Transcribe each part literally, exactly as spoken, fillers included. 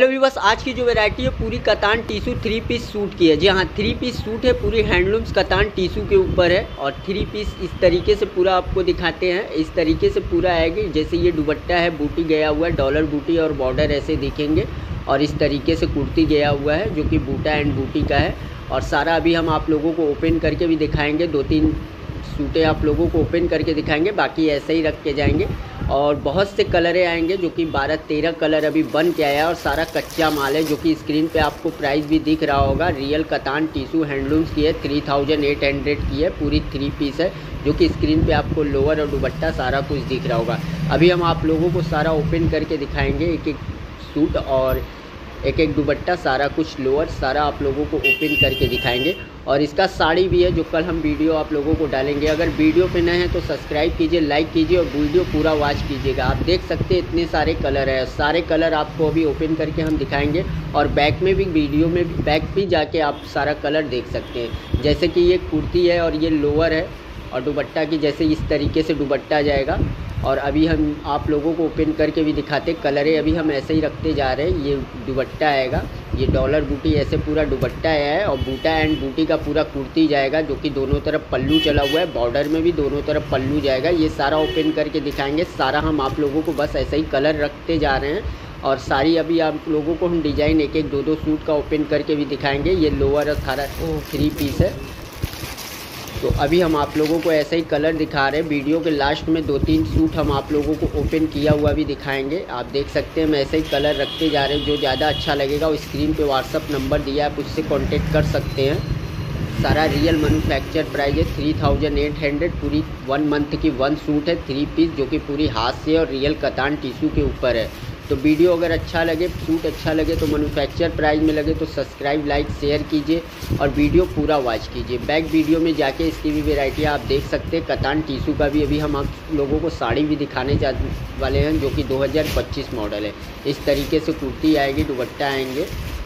Hello viewers, आज की जो वैरायटी है पूरी कतान टिशू थ्री पीस सूट की है। जी हाँ, थ्री पीस सूट है, पूरी हैंडलूम्स कतान टिशू के ऊपर है। और थ्री पीस इस तरीके से पूरा आपको दिखाते हैं। इस तरीके से पूरा आएगी। जैसे ये दुपट्टा है, बूटी गया हुआ है, डॉलर बूटी और बॉर्डर ऐसे दिखेंगे। और इस तरीके से कुर्ती गया हुआ है जो कि बूटा एंड बूटी का है। और सारा अभी हम आप लोगों को ओपन करके भी दिखाएंगे। दो तीन सूटें आप लोगों को ओपन करके दिखाएंगे, बाकी ऐसे ही रख के जाएंगे। और बहुत से कलरें आएंगे जो कि बारह तेरह कलर अभी बन के आया। और सारा कच्चा माल है जो कि स्क्रीन पे आपको प्राइस भी दिख रहा होगा। रियल कतान टिशू हैंडलूम्स की है, थ्री थाउजेंड एट हंड्रेड की है। पूरी थ्री पीस है जो कि स्क्रीन पे आपको लोअर और दुपट्टा सारा कुछ दिख रहा होगा। अभी हम आप लोगों को सारा ओपन करके दिखाएंगे, एक एक सूट और एक एक दुपट्टा, सारा कुछ लोअर, सारा आप लोगों को ओपन करके दिखाएंगे। और इसका साड़ी भी है जो कल हम वीडियो आप लोगों को डालेंगे। अगर वीडियो पे नए हैं तो सब्सक्राइब कीजिए, लाइक कीजिए और वीडियो पूरा वॉच कीजिएगा। आप देख सकते हैं इतने सारे कलर है, सारे कलर आपको अभी ओपन करके हम दिखाएंगे। और बैक में भी, वीडियो में भी, बैक भी जाके आप सारा कलर देख सकते हैं। जैसे कि ये कुर्ती है और ये लोअर है। और दुपट्टा की जैसे इस तरीके से दुपट्टा जाएगा। और अभी हम आप लोगों को ओपन करके भी दिखाते, कलरें अभी हम ऐसे ही रखते जा रहे हैं। ये दुपट्टा आएगा, ये डॉलर बूटी ऐसे पूरा दुपट्टा है। और बूटा एंड बूटी का पूरा कुर्ती जाएगा जो कि दोनों तरफ पल्लू चला हुआ है। बॉर्डर में भी दोनों तरफ पल्लू जाएगा। ये सारा ओपन करके दिखाएंगे। सारा हम आप लोगों को बस ऐसे ही कलर रखते जा रहे हैं। और सारी अभी आप लोगों को हम डिज़ाइन एक एक दो दो सूट का ओपन करके भी दिखाएंगे। ये लोअर और सारा थ्री पीस है। तो अभी हम आप लोगों को ऐसे ही कलर दिखा रहे हैं। वीडियो के लास्ट में दो तीन सूट हम आप लोगों को ओपन किया हुआ भी दिखाएंगे। आप देख सकते हैं हम ऐसे ही कलर रखते जा रहे हैं। जो ज़्यादा अच्छा लगेगा वो स्क्रीन पे व्हाट्सअप नंबर दिया है, आप उससे कांटेक्ट कर सकते हैं। सारा रियल मैन्युफैक्चर प्राइस है थ्री थाउजेंड एट हंड्रेड। पूरी वन मंथ की वन सूट है थ्री पीस जो कि पूरी हाथ से और रियल कतान टिशू के ऊपर है। तो वीडियो अगर अच्छा लगे, सूट अच्छा लगे तो मैन्युफैक्चर प्राइस में लगे तो सब्सक्राइब, लाइक, शेयर कीजिए और वीडियो पूरा वॉच कीजिए। बैक वीडियो में जाके इसकी भी वैरायटी आप देख सकते हैं। कतान टिशू का भी अभी हम आप लोगों को साड़ी भी दिखाने जा वाले हैं जो कि दो हज़ार पच्चीस मॉडल है। इस तरीके से कुर्ती आएगी, दुपट्टा आएंगे।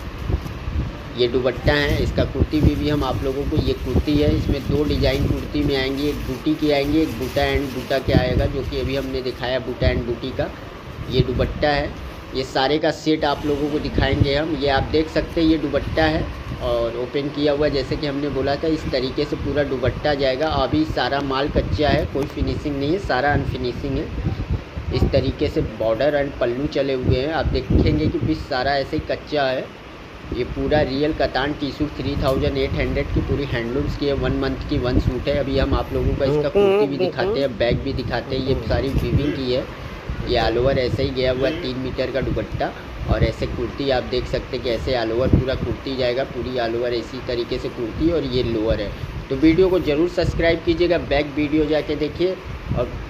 ये दुपट्टा है, इसका कुर्ती भी, भी हम आप लोगों को, ये कुर्ती है, इसमें दो डिज़ाइन कुर्ती में आएंगी। एक बूटी की आएंगी, एक बूटा एंड बूटा के आएगा जो कि अभी हमने दिखाया बूटा एंड बूटी का। ये दुपट्टा है, ये सारे का सेट आप लोगों को दिखाएंगे हम। ये आप देख सकते हैं, ये दुपट्टा है और ओपन किया हुआ जैसे कि हमने बोला था। इस तरीके से पूरा दुपट्टा जाएगा। अभी सारा माल कच्चा है, कोई फिनिशिंग नहीं है, सारा अनफिनिशिंग है। इस तरीके से बॉर्डर एंड पल्लू चले हुए हैं। आप देखेंगे कि पीस सारा ऐसे ही कच्चा है। ये पूरा रियल कतान tissue three thousand eight hundred की पूरी हैंडलूम्स की है। वन मंथ की वन सूट है। अभी हम आप लोगों का इसका कुर्ती भी दिखाते हैं, बैग भी दिखाते हैं। ये सारी वीविंग की है। ये ऑल ओवर ऐसे ही गया हुआ है, तीन मीटर का दुपट्टा। और ऐसे कुर्ती आप देख सकते हैं कि ऐसे ऑल ओवर पूरा कुर्ती जाएगा। पूरी ऑल ओवर इसी तरीके से कुर्ती और ये लोअर है। तो वीडियो को ज़रूर सब्सक्राइब कीजिएगा, बैक वीडियो जाके देखिए और